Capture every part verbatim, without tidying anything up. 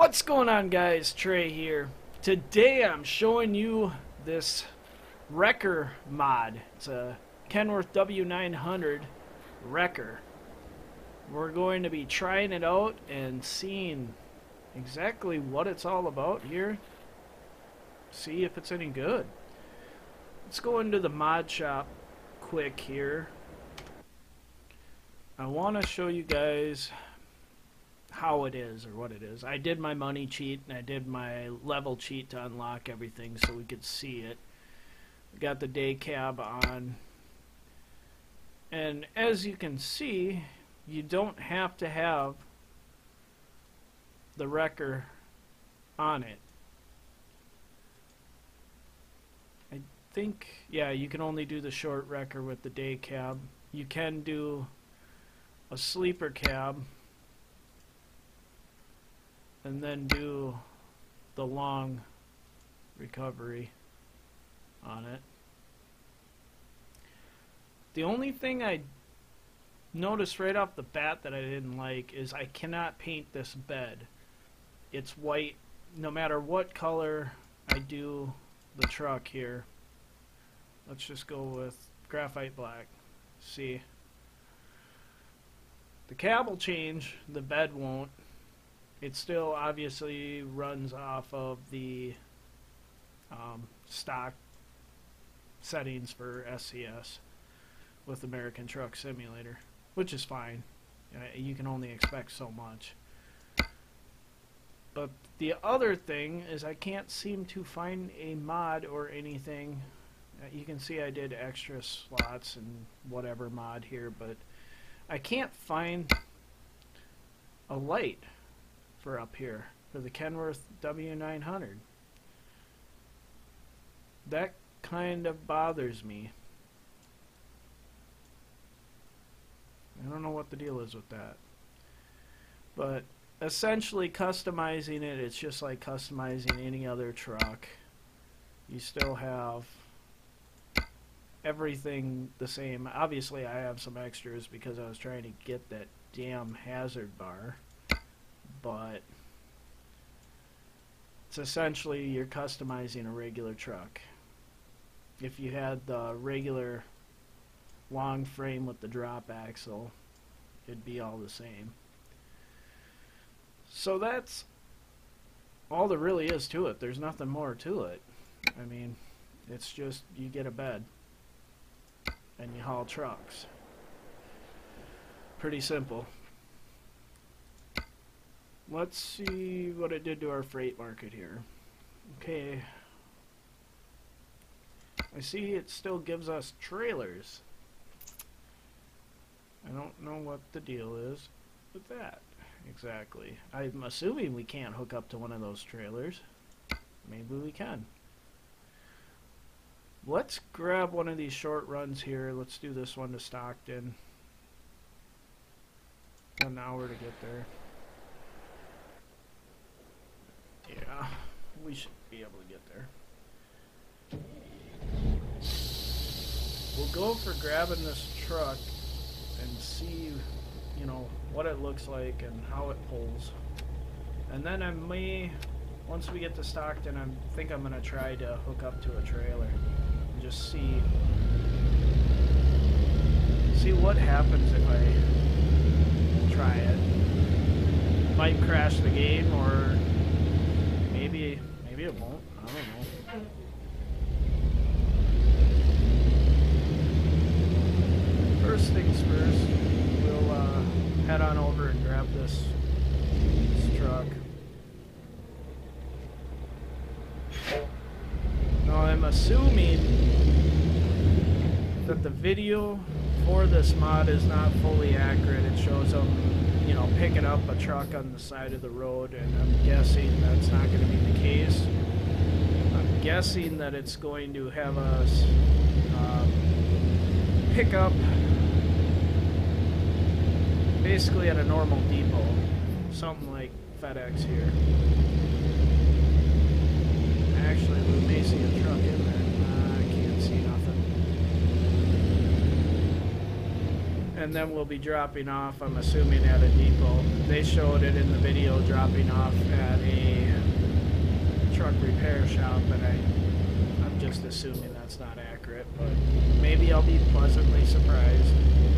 What's going on, guys? Trey here. Today I'm showing you this wrecker mod. It's a Kenworth W nine hundred wrecker. We're going to be trying it out and seeing exactly what it's all about here. See if it's any good. Let's go into the mod shop quick here. I want to show you guys how it is or what it is. I did my money cheat and I did my level cheat to unlock everything so we could see it. We got the day cab on, and as you can see, you don't have to have the wrecker on it. I think, yeah, you can only do the short wrecker with the day cab. You can do a sleeper cab and then do the long recovery on it. The only thing I noticed right off the bat that I didn't like is I cannot paint this bed. It's white no matter what color I do the truck here. Let's just go with graphite black. See, the cab will change, the bed won't. It still obviously runs off of the um, stock settings for S C S with American Truck Simulator, which is fine. Uh, you can only expect so much. But the other thing is I can't seem to find a mod or anything. Uh, you can see I did extra slots and whatever mod here, but I can't find a light for up here for the Kenworth W nine hundred. That kind of bothers me. I don't know what the deal is with that. But essentially customizing it, it's just like customizing any other truck. You still have everything the same. Obviously I have some extras because I was trying to get that damn hazard bar. But it's essentially you're customizing a regular truck. If you had the regular long frame with the drop axle, it'd be all the same. So that's all there really is to it. There's nothing more to it. I mean, it's just you get a bed and you haul trucks. Pretty simple. Let's see what it did to our freight market here. Okay. I see it still gives us trailers. I don't know what the deal is with that exactly. I'm assuming we can't hook up to one of those trailers. Maybe we can. Let's grab one of these short runs here. Let's do this one to Stockton. One hour to get there. Yeah, we should be able to get there. We'll go for grabbing this truck and see, you know, what it looks like and how it pulls. And then I may, once we get to Stockton, I think I'm going to try to hook up to a trailer and just see, see what happens if I try it. Might crash the game, or Maybe, maybe it won't. I don't know. First things first, we'll uh, head on over and grab this, this truck. Now I'm assuming that the video for this mod is not fully accurate. It shows them, you know, picking up a truck on the side of the road, and I'm guessing that's not going to be the case. I'm guessing that it's going to have us um, pick up basically at a normal depot, something like FedEx here. Actually, we may see a truck in there. Uh, I can't see nothing. and then we'll be dropping off, I'm assuming, at a depot. They showed it in the video, dropping off at a truck repair shop, and I, I'm just assuming that's not accurate, but maybe I'll be pleasantly surprised.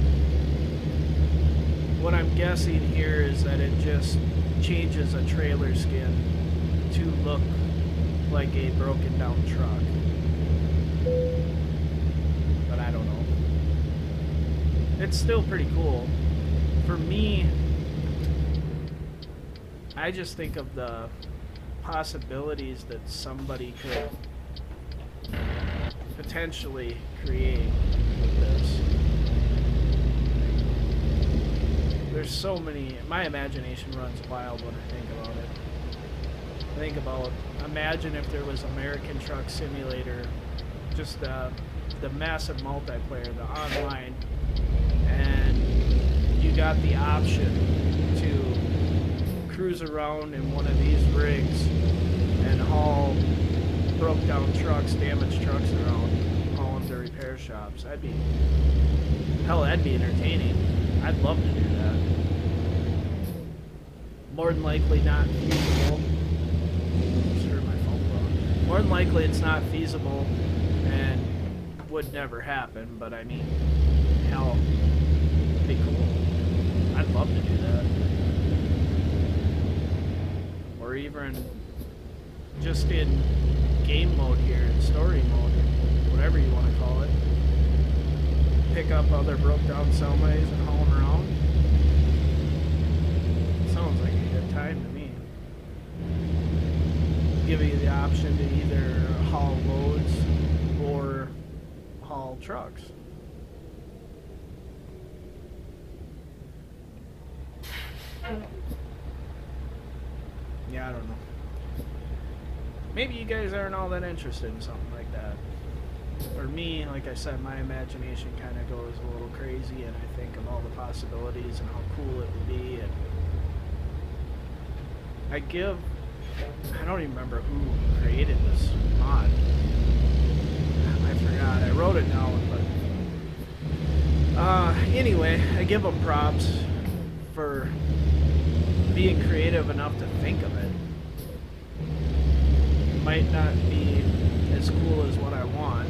What I'm guessing here is that it just changes a trailer skin to look like a broken down truck. But I don't know. It's still pretty cool. For me, I just think of the possibilities that somebody could potentially create with this. There's so many, my imagination runs wild when I think about it. I think about, imagine if there was American Truck Simulator, just uh, the massive multiplayer, the online, and you got the option to cruise around in one of these rigs and haul broke down trucks, damaged trucks around, haul them to repair shops. That'd be, hell, that'd be entertaining. I'd love to do that. More than likely not feasible. Sure, my phone broke. More than likely it's not feasible and would never happen, but I mean, hell, it'd be cool. I'd love to do that. Or even just in game mode here, in story mode, whatever you want to call it. Pick up other broke down semis and haul them around. Sounds like a good time to me. Give you the option to either haul loads or haul trucks. Yeah, I don't know. Maybe you guys aren't all that interested in something like that. For me, like I said, my imagination kind of goes a little crazy, and I think of all the possibilities and how cool it would be. And I give, I don't even remember who created this mod. I forgot. I wrote it down, but uh, anyway, I give them props for being creative enough to think of it. It might not be as cool as what I want,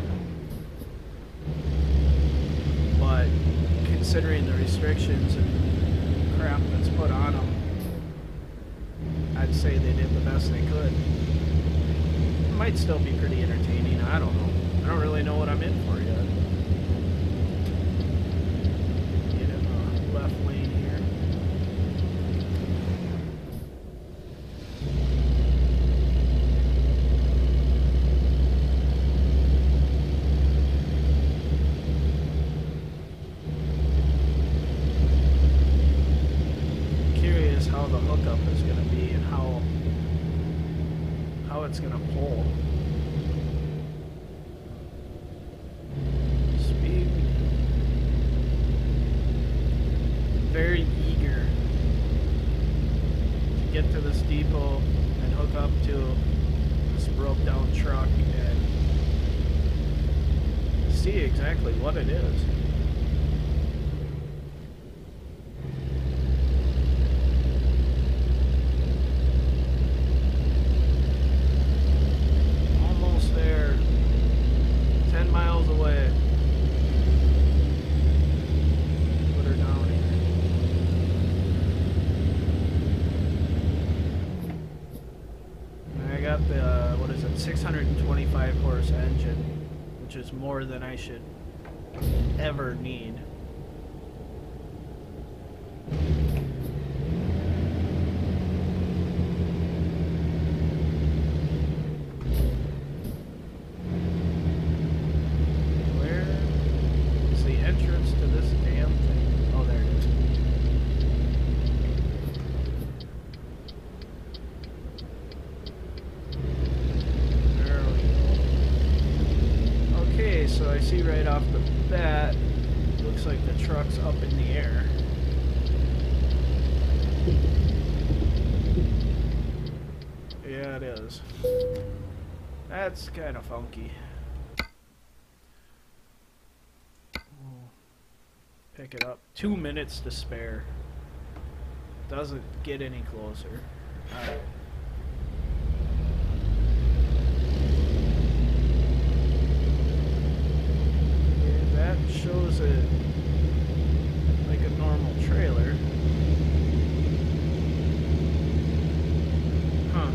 but considering the restrictions and crap that's put on them, I'd say they did the best they could. It might still be pretty entertaining. I don't know. I don't really know what I'm in for yet. Get in the left lane here. Curious how the hookup is going to be and how how it's going to pull. Speed. Very eager to get to this depot and hook up to this broke down truck and see exactly what it is. Almost there. ten miles away. Put her down here. And I got the, uh, what is it, six hundred twenty-five horse engine, which is more than I should ever need. Where is the entrance to this damn thing? Oh, there it is. There we go. Okay, so I see right off the bat, looks like the truck's up in the air. Yeah, it is. That's kind of funky. pick it up. Two minutes to spare. Doesn't get any closer. Alright. Okay, that shows it like a normal trailer. Huh.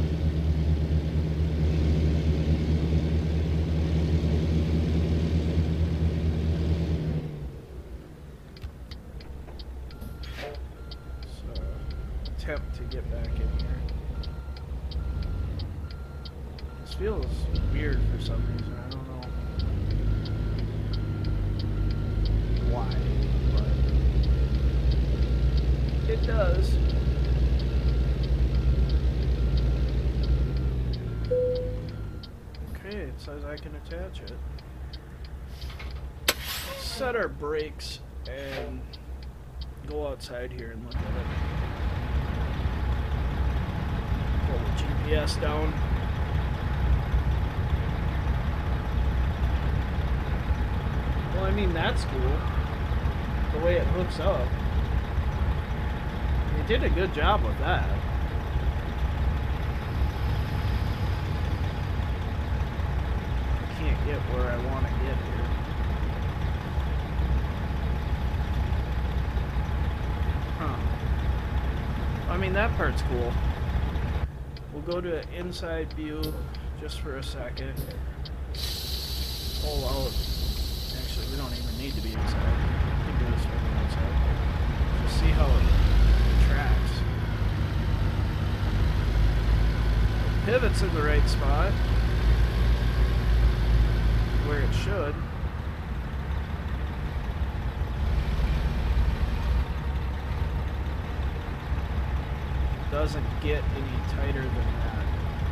Attempt to get back in here. This feels weird for some reason. I don't know why, but it does. Okay, it says I can attach it. Let's set our brakes and go outside here and look at it. Pull the G P S down. Well, I mean, that's cool. The way it hooks up. They did a good job with that. I can't get where I want to get here. Huh. I mean, that part's cool. We'll go to inside view just for a second. Pull out. Actually, we don't even need to be inside. We can do this from the outside. Just see how it tracks. It pivots in the right spot. Where it should. Doesn't get any tighter than that.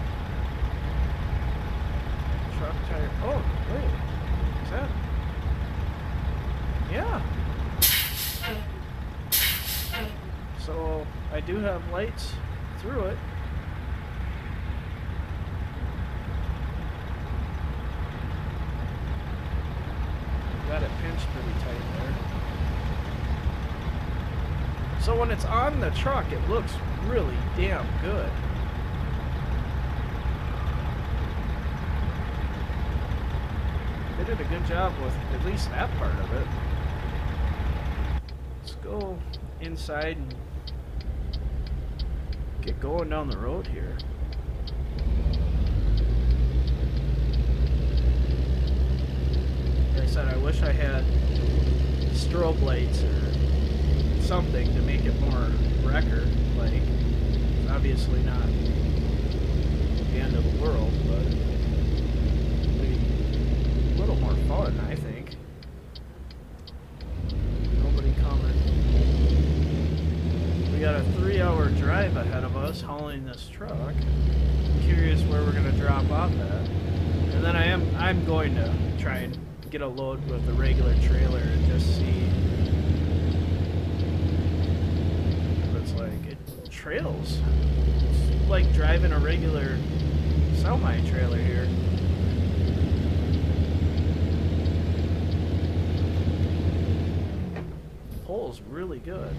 Truck tire. Oh, wait. Is that? Yeah. So I do have lights through it. Got it pinched pretty tight there. So when it's on the truck, it looks really damn good. They did a good job with at least that part of it. Let's go inside and get going down the road here. Like I said, I wish I had strobe lights or something to make it more wrecker like. It's obviously not the end of the world, but it'd be a little more fun, I think. Nobody coming. We got a three hour drive ahead of us hauling this truck. Curious where we're gonna drop off at. And then I am I'm going to try and get a load with the regular trailer and just see what it's like. It trails. It's like driving a regular semi-trailer here. Pulls really good.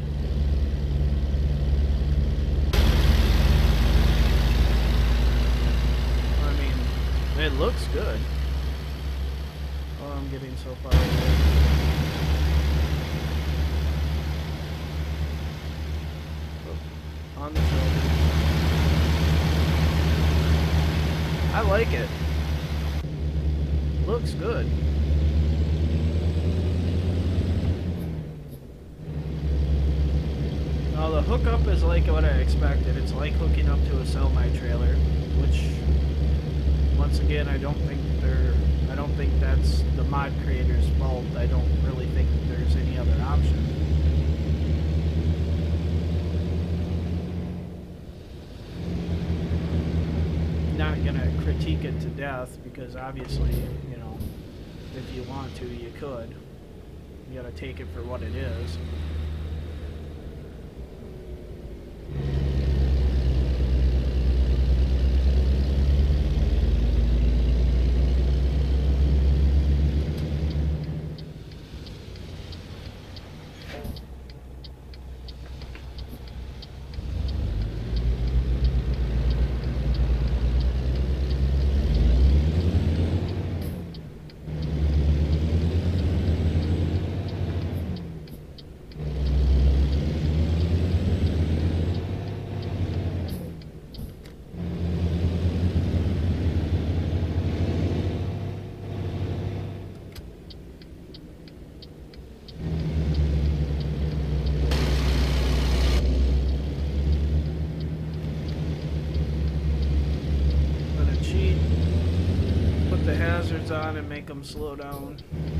I mean, it looks good. Oh, I'm getting so far away. Oh, on the shoulder. I like it. Looks good. Now the hookup is like what I expected. It's like hooking up to a semi-trailer, which, once again, I don't think they're. I don't think that's the mod creator's fault. I don't really think that there's any other option. Not gonna critique it to death because obviously, you know, if you want to, you could. You gotta take it for what it is. put the hazards on and make them slow down.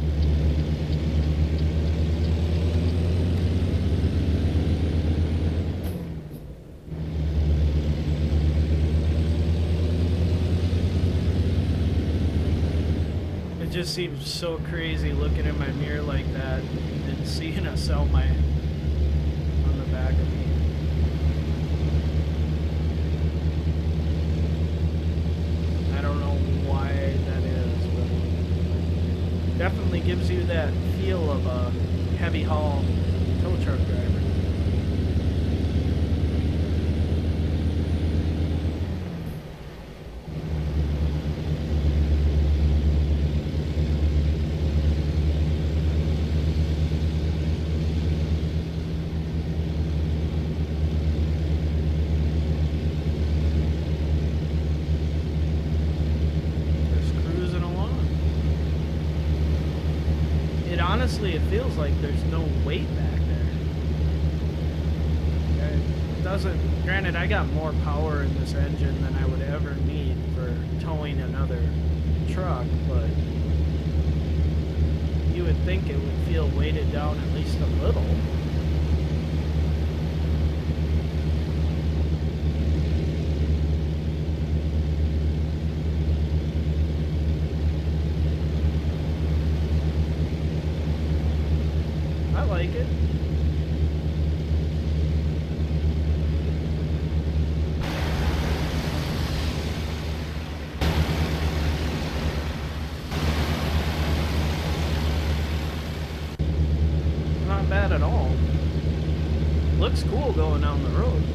It just seems so crazy looking in my mirror like that and seeing a cell my on the back of me. I don't know why that is, but definitely gives you that feel of a heavy haul tow truck driver. Honestly, it feels like there's no weight back there. It doesn't. Granted, I got more power in this engine than I would ever need for towing another truck, but you would think it would feel weighted down at least a little. I like it. Not bad at all. Looks cool going down the road.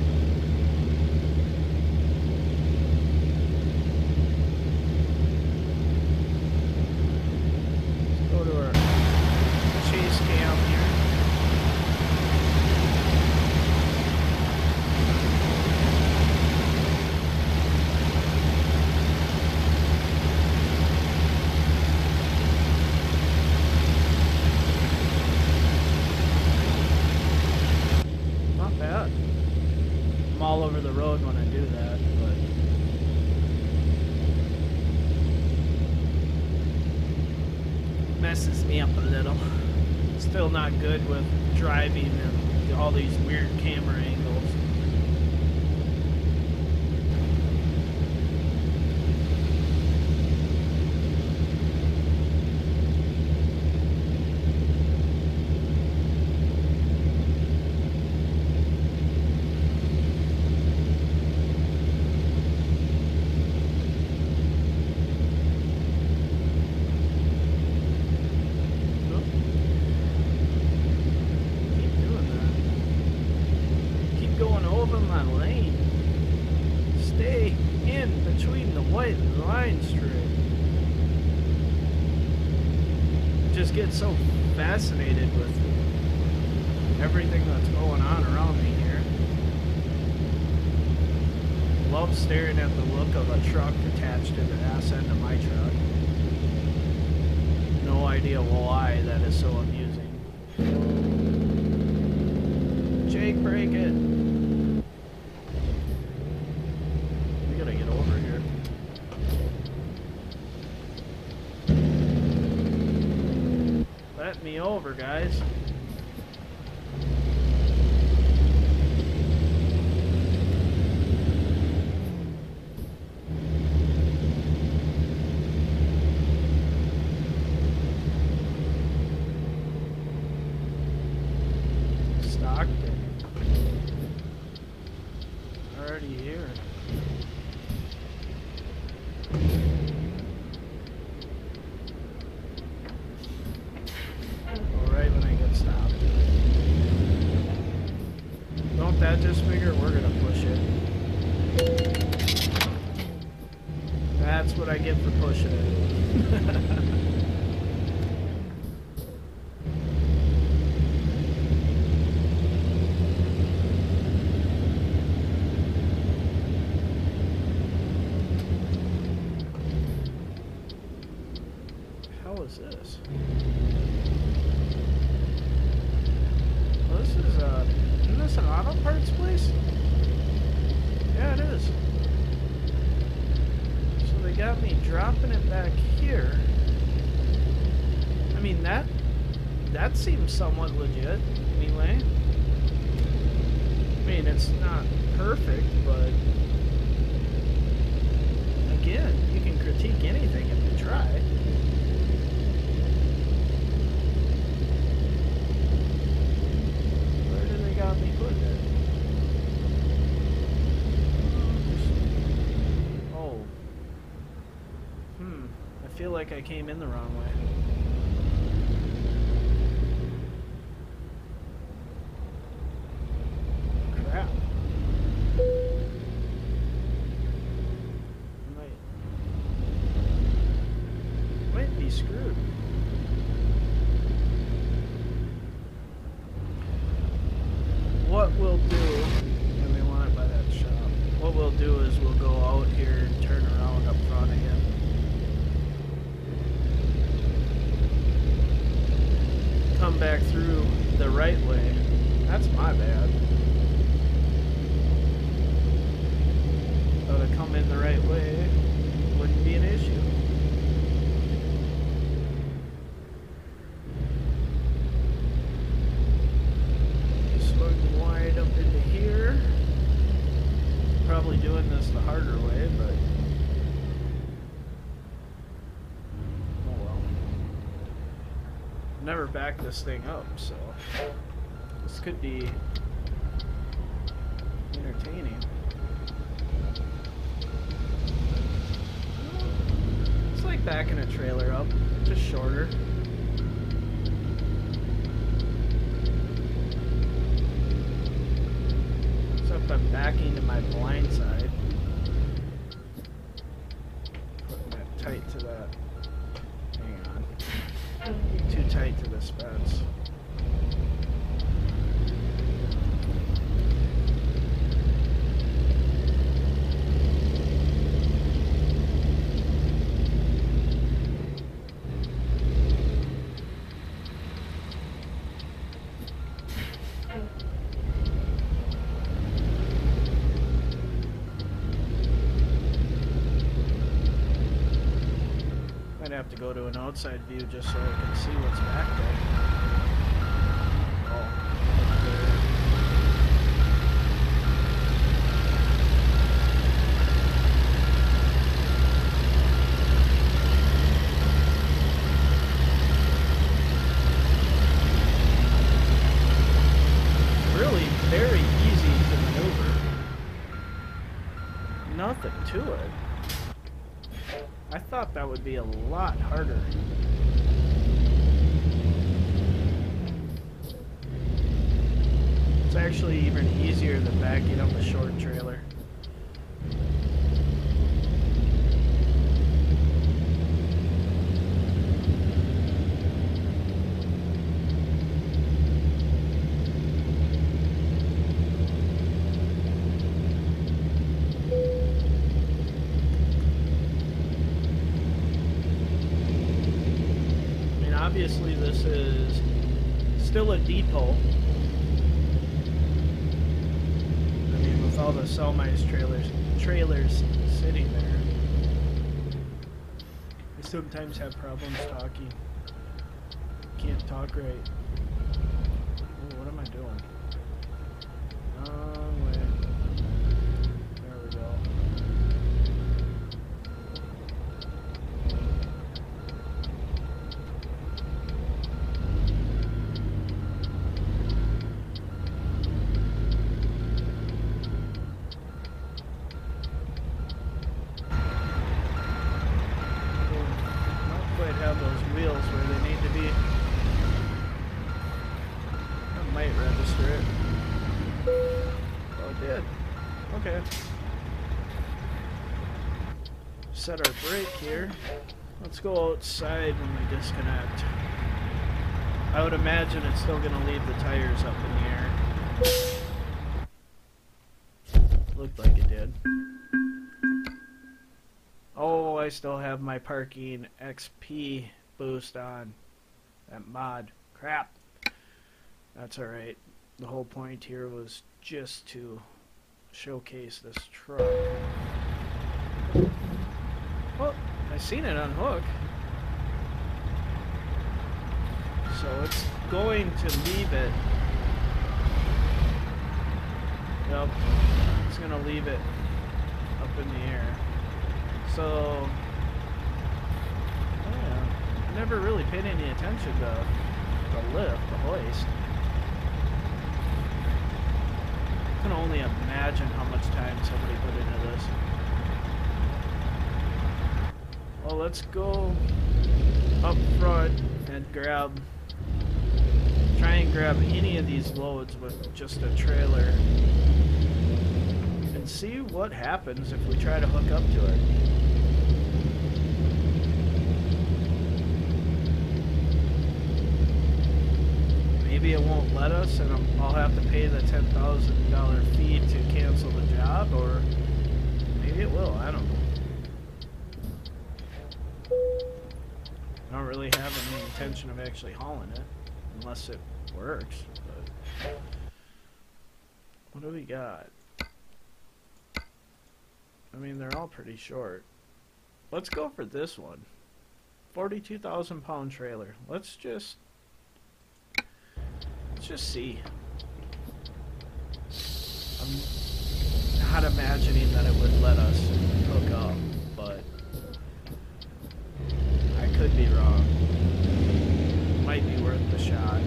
Let's go to our chase cam here. I'm all over the road when I do that, but messes me up a little. Still not good with driving and all these weird camera angles. My lane. Stay in between the white line strip. Just get so fascinated with everything that's going on around me here. Love staring at the look of a truck attached to the ass end of my truck. No idea why that is so amusing. Jake, break it. Let me over, guys. Stockton. Already here. Right when I get stopped. Don't that just figure we're gonna push it? That's what I get for pushing it. How is this? Well, this is uh, isn't this an auto parts place? Yeah, it is. So they got me dropping it back here. I mean, that that seems somewhat legit, anyway. I mean, it's not perfect, but again, you can critique anything if you try. Where do they got me putting it? Oh. Hmm. I feel like I came in the wrong way. Crap. Might, might be screwed. What we'll do, and we want it by that shop, what we'll do is we'll go out here and turn around up front again. Come back through the right way. That's my bad. So to come in the right way wouldn't be an issue. Swung wide up into here. Probably doing this the harder way, but oh well. Never backed this thing up, so this could be entertaining. It's like backing a trailer up, just shorter. Except I'm backing to my blind side. Putting that tight to that. Hang on. Too tight to the spats. Might have to go to an outside view just so I can see what's back there. Oh, up there. Really very easy to maneuver. Nothing to it. I thought that would be a lot harder. It's actually even easier than backing up a short trailer. Obviously this is still a depot. I mean, with all the semi trailers trailers sitting there. I sometimes have problems talking. Can't talk right. Ooh, what am I doing? Wrong way. There we go. Have those wheels where they need to be. I might register it. Oh, it did. Okay. Set our brake here. Let's go outside when we disconnect. I would imagine it's still going to leave the tires up in the air. Looked like it did. Oh, I still have my parking X P boost on. That mod. Crap. That's alright. The whole point here was just to showcase this truck. Well, I seen it unhook. So it's going to leave it. Yep. It's going to leave it up in the air. So, yeah, I never really paid any attention to the lift, the hoist. I can only imagine how much time somebody put into this. Well, let's go up front and grab, try and grab any of these loads with just a trailer and see what happens if we try to hook up to it. Maybe it won't let us and I'll have to pay the ten thousand dollar fee to cancel the job, or maybe it will, I don't know. I don't really have any intention of actually hauling it, unless it works, but what do we got? I mean, they're all pretty short. Let's go for this one. forty-two thousand pound trailer. Let's just, let's just see. I'm not imagining that it would let us hook up, but I could be wrong. Might be worth the shot.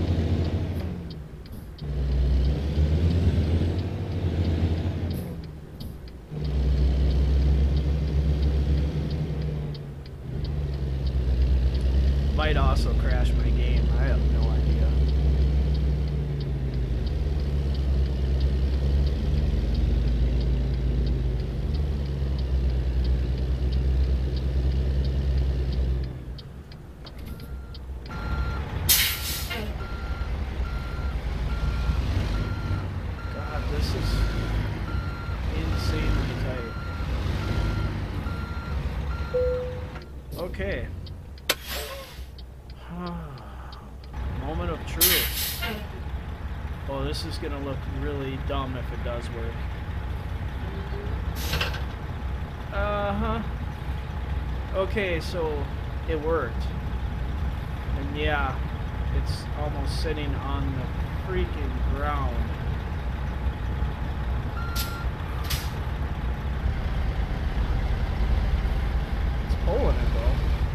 Might also crash my game. I have no idea. God, this is insanely tight. Okay. Moment of truth. Oh, this is gonna look really dumb if it does work. Uh-huh. Okay, so it worked. And yeah, it's almost sitting on the freaking ground. It's pulling it though.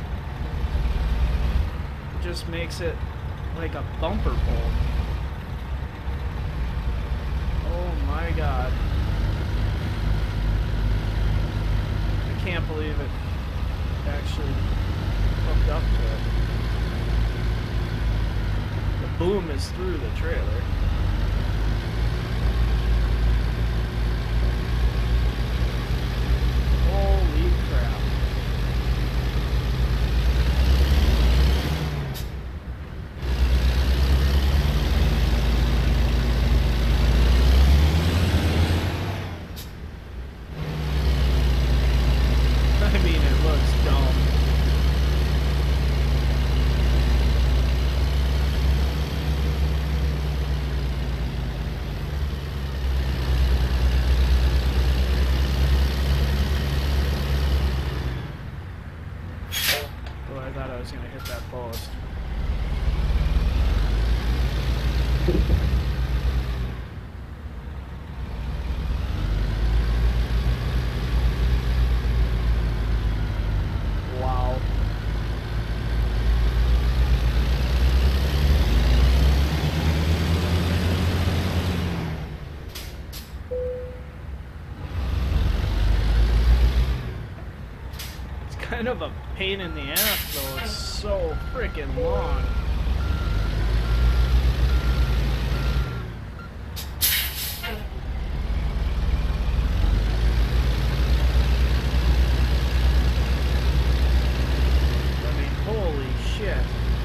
Just makes it like a bumper pull. Oh my god. I can't believe it actually hooked up to it. The boom is through the trailer. Holy crap. Kind of a pain in the ass though, it's so freaking long. I mean, holy shit.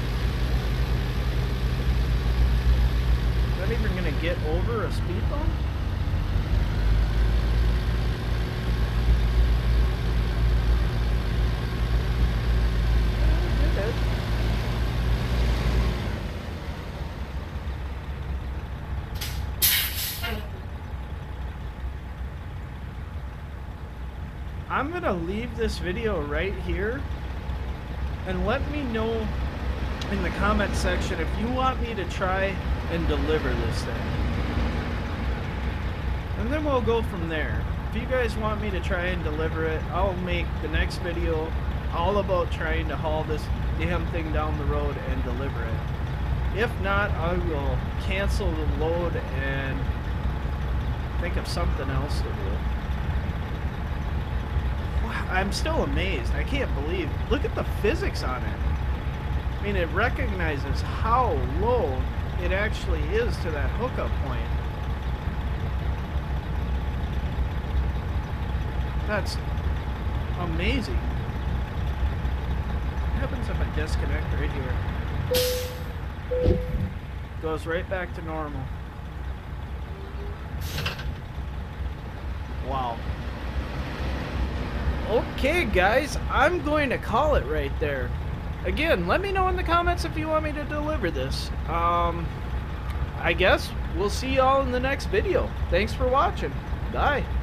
Is that even gonna get over a speed bump? I'm going to leave this video right here. And let me know in the comment section if you want me to try and deliver this thing. And then we'll go from there. If you guys want me to try and deliver it, I'll make the next video all about trying to haul this damn thing down the road and deliver it. If not, I will cancel the load and think of something else to do. Wow, I'm still amazed. I can't believe. Look at the physics on it. I mean, it recognizes how low it actually is to that hookup point. That's amazing. What happens if I disconnect right here? Goes right back to normal. Wow. Okay, guys, I'm going to call it right there. Again, let me know in the comments if you want me to deliver this. Um, I guess we'll see y'all in the next video. Thanks for watching. Bye.